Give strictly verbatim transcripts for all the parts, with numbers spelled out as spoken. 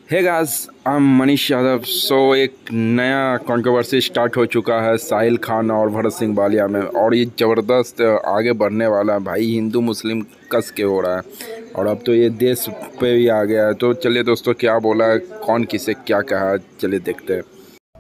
Hey guys, I am Manish Yadav. So एक नया controversy start हो चुका है साहिल खान और भरत सिंह बालिया में, और ये ज़बरदस्त आगे बढ़ने वाला है भाई। हिंदू मुस्लिम कस के हो रहा है, और अब तो ये देश पे भी आ गया है। तो चलिए दोस्तों, क्या बोला है, कौन किसे क्या कहा, चलिए देखते हैं।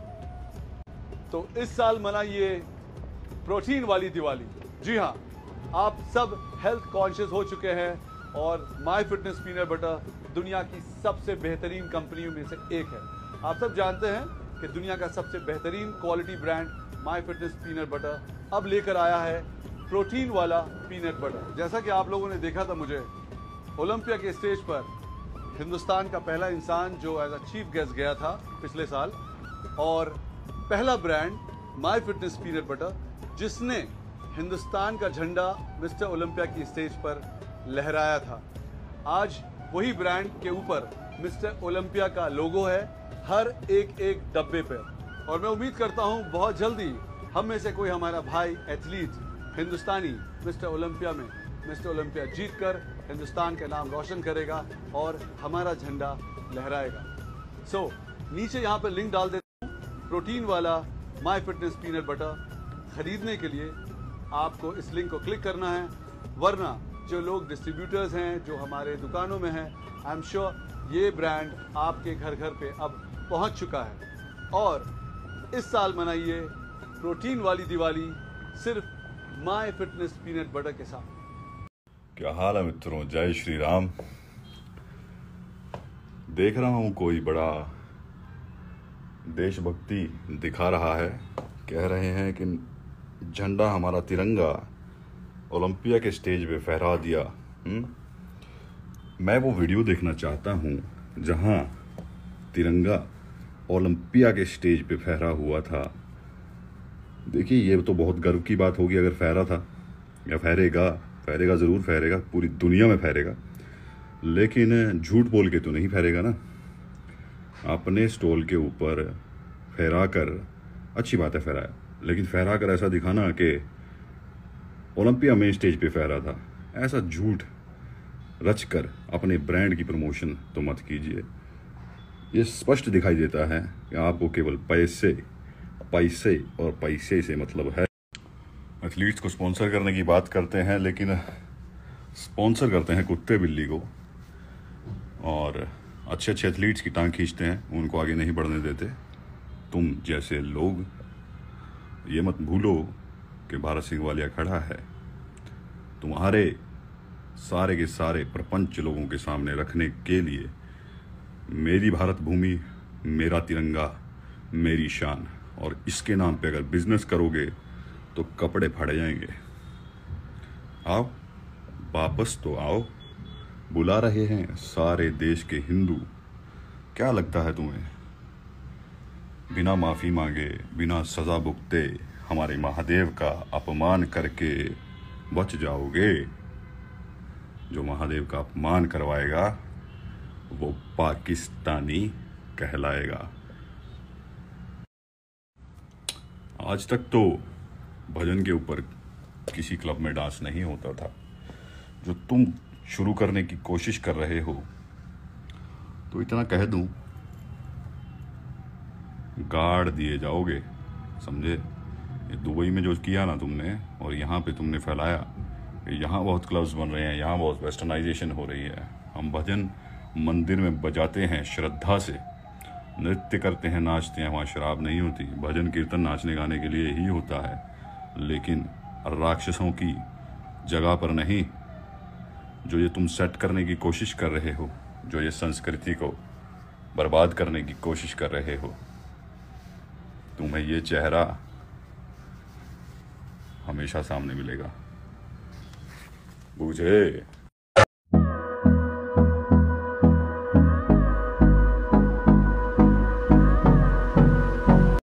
तो इस साल मनाइए प्रोटीन वाली दिवाली। जी हाँ, आप सब हेल्थ कॉन्शियस हो चुके हैं और माय फिटनेस पीनट बटर दुनिया की सबसे बेहतरीन कंपनियों में से एक है। आप सब जानते हैं कि दुनिया का सबसे बेहतरीन quality brand my fitness peanut butter अब लेकर आया है प्रोटीन वाला पीनट बटर। जैसा कि आप लोगों ने देखा था, मुझे ओलंपिया के स्टेज पर हिंदुस्तान का पहला इंसान जो एज अ चीफ गेस्ट गया था पिछले साल, और पहला brand my fitness peanut butter जिसने हिंदुस्तान का झंडा मिस्टर ओलंपिया की स्टेज पर लहराया था। आज वही ब्रांड के ऊपर मिस्टर ओलंपिया का लोगो है हर एक एक डब्बे पर, और मैं उम्मीद करता हूं बहुत जल्दी हम में से कोई हमारा भाई एथलीट हिंदुस्तानी मिस्टर ओलंपिया में मिस्टर ओलंपिया जीतकर हिंदुस्तान का नाम रोशन करेगा और हमारा झंडा लहराएगा। सो so, नीचे यहाँ पर लिंक डाल देता हूँ प्रोटीन वाला माय फिटनेस पीनट बटर खरीदने के लिए। आपको इस लिंक को क्लिक करना है, वरना जो लोग डिस्ट्रीब्यूटर्स हैं, जो हमारे दुकानों में हैं, आई एम श्योर ये ब्रांड आपके घर घर पे अब पहुंच चुका है। और इस साल मनाइए प्रोटीन वाली दिवाली सिर्फ माय फिटनेस पीनट बटर के साथ। क्या हाल है मित्रों, जय श्री राम। देख रहा हूं कोई बड़ा देशभक्ति दिखा रहा है, कह रहे हैं कि झंडा हमारा तिरंगा ओलंपिया के स्टेज पे फहरा दिया। हुँ? मैं वो वीडियो देखना चाहता हूं जहां तिरंगा ओलंपिया के स्टेज पे फहरा हुआ था। देखिए, ये तो बहुत गर्व की बात होगी अगर फहरा था, या फहरेगा फहरेगा ज़रूर फहरेगा, पूरी दुनिया में फहरेगा, लेकिन झूठ बोल के तो नहीं फहरेगा ना। अपने स्टॉल के ऊपर फहरा कर, अच्छी बात है फहराया, लेकिन फहरा कर ऐसा दिखाना कि ओलंपिया में स्टेज पे फहरा था, ऐसा झूठ रचकर अपने ब्रांड की प्रमोशन तो मत कीजिए। ये स्पष्ट दिखाई देता है कि आपको केवल पैसे पैसे और पैसे से मतलब है। एथलीट्स को स्पॉन्सर करने की बात करते हैं, लेकिन स्पॉन्सर करते हैं कुत्ते बिल्ली को, और अच्छे अच्छे एथलीट्स की टांग खींचते हैं, उनको आगे नहीं बढ़ने देते। तुम जैसे लोग ये मत भूलो कि भरत सिंह बालिया खड़ा है तुम्हारे सारे के सारे प्रपंच लोगों के सामने रखने के लिए। मेरी भारत भूमि, मेरा तिरंगा, मेरी शान, और इसके नाम पे अगर बिजनेस करोगे तो कपड़े फाड़े जाएंगे। आओ वापस तो आओ, बुला रहे हैं सारे देश के हिंदू। क्या लगता है तुम्हें बिना माफी मांगे, बिना सजा भुगते हमारे महादेव का अपमान करके बच जाओगे? जो महादेव का अपमान करवाएगा वो पाकिस्तानी कहलाएगा। आज तक तो भजन के ऊपर किसी क्लब में डांस नहीं होता था। जो तुम शुरू करने की कोशिश कर रहे हो, तो इतना कह दूं, गाड़ दिए जाओगे, समझे? ये दुबई में जो किया ना तुमने, और यहाँ पे तुमने फैलाया कि यहाँ बहुत क्लब्स बन रहे हैं, यहाँ बहुत वेस्टर्नाइजेशन हो रही है। हम भजन मंदिर में बजाते हैं श्रद्धा से, नृत्य करते हैं, नाचते हैं, वहाँ शराब नहीं होती। भजन कीर्तन नाचने गाने के लिए ही होता है, लेकिन राक्षसों की जगह पर नहीं। जो ये तुम सेट करने की कोशिश कर रहे हो, जो ये संस्कृति को बर्बाद करने की कोशिश कर रहे हो, तुम्हें ये चेहरा हमेशा सामने मिलेगा, बूझे?